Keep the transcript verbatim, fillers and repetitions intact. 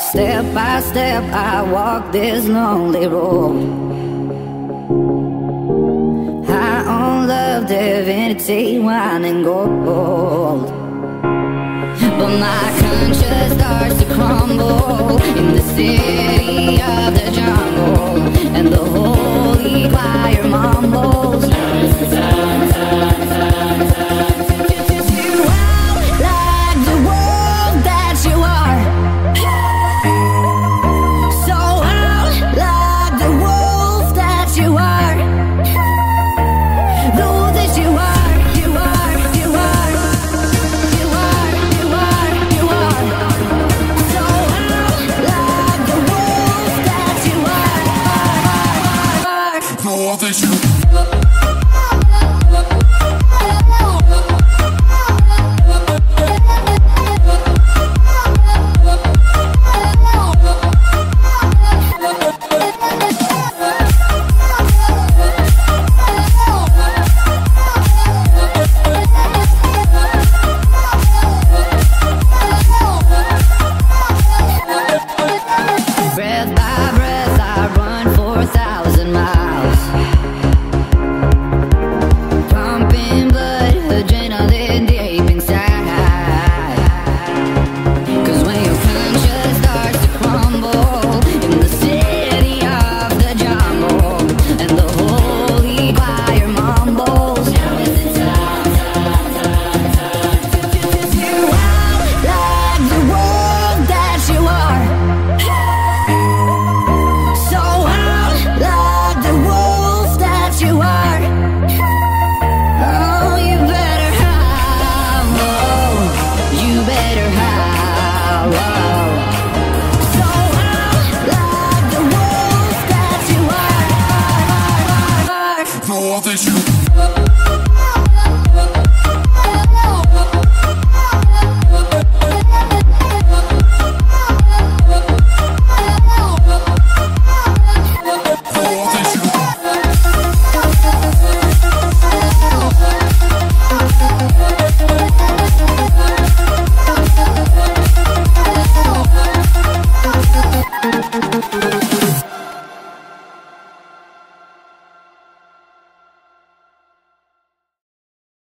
Step by step I walk this lonely road. High on love, divinity, wine and gold. But my conscience starts to crumble in the city of the jungle, and the holy choir mumbles. Know that you